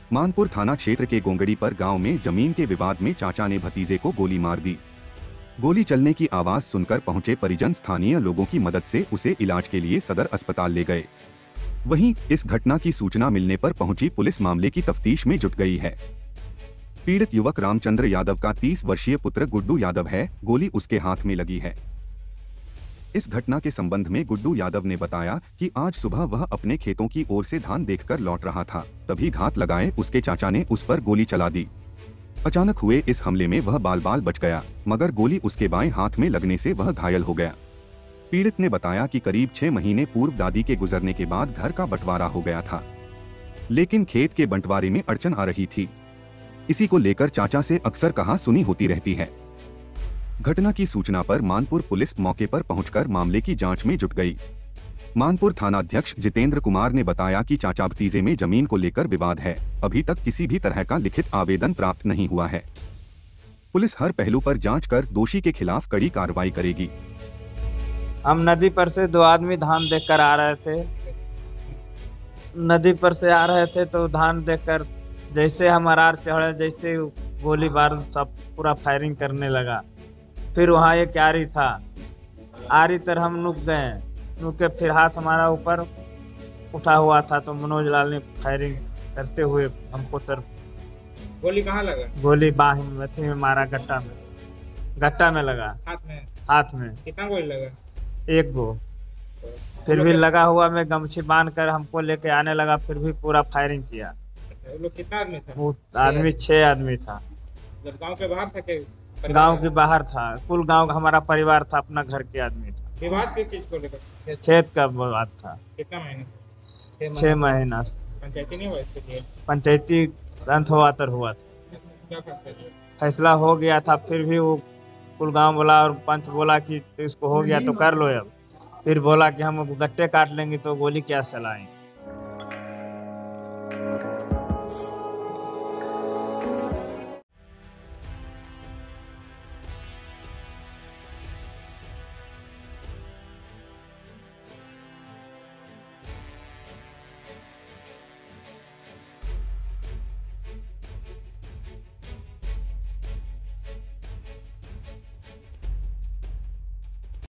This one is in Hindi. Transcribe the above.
मानपुर थाना क्षेत्र के गोंगड़ी पर गांव में जमीन के विवाद में चाचा ने भतीजे को गोली मार दी। गोली चलने की आवाज सुनकर पहुंचे परिजन स्थानीय लोगों की मदद से उसे इलाज के लिए सदर अस्पताल ले गए। वहीं इस घटना की सूचना मिलने पर पहुंची पुलिस मामले की तफ्तीश में जुट गई है। पीड़ित युवक रामचंद्र यादव का 30 वर्षीय पुत्र गुड्डू यादव है। गोली उसके हाथ में लगी है। इस घटना के संबंध में गुड्डू यादव ने बताया कि आज सुबह वह अपने खेतों की ओर से धान देखकर लौट रहा था, तभी घात लगाए उसके चाचा ने उस पर गोली चला दी। अचानक हुए इस हमले में वह बाल बाल बच गया, मगर गोली उसके बाएं हाथ में लगने से वह घायल हो गया। पीड़ित ने बताया कि करीब 6 महीने पूर्व दादी के गुजरने के बाद घर का बंटवारा हो गया था, लेकिन खेत के बंटवारे में अड़चन आ रही थी। इसी को लेकर चाचा से अक्सर कहा सुनी होती रहती है। घटना की सूचना पर मानपुर पुलिस मौके पर पहुंचकर मामले की जांच में जुट गई। मानपुर थानाध्यक्ष जितेंद्र कुमार ने बताया कि चाचा भतीजे में जमीन को लेकर विवाद है। अभी तक किसी भी तरह का लिखित आवेदन प्राप्त नहीं हुआ है। पुलिस हर पहलू पर जांच कर दोषी के खिलाफ कड़ी कार्रवाई करेगी। हम नदी पर से 2 आदमी धान देखकर आ रहे थे। नदी पर से आ रहे थे तो धान देखकर जैसे हम अरार चढ़े, जैसे गोली बारूद सब पूरा फायरिंग करने लगा। फिर वहाँ एक आरी था, आरी तर हम नुक गए, नुके फिर हाथ हमारा ऊपर उठा हुआ था तो मनोज लाल ने फायरिंग करते हुए हमको तरफ। गोली कहाँ लगा? गोली बाह में मारा, गट्टा में लगा। हाथ में कितना गोली लगा? 1 गो। फिर भी लगा हुआ में गमछी बांध कर हमको लेके आने लगा, फिर भी पूरा फायरिंग किया। वो लोग कितना आदमी था? वो आदमी 6 आदमी था। जब गांव के बाहर था के गांव के बाहर था। कुल गांव का हमारा परिवार था, अपना घर के आदमी था। विवाद किस चीज को लेकर? खेत का विवाद था। कितना महीने से? 6 महीना से। पंचायती नहीं हुआ इसके लिए? पंचायती अंतवातर हुआ था। क्या फैसला किया? फैसला हो गया था, फिर भी वो कुल गांव बोला और पंच बोला कि इसको हो गया तो कर लो अब। फिर बोला कि हम गट्टे काट लेंगे तो गोली क्या चलाएं।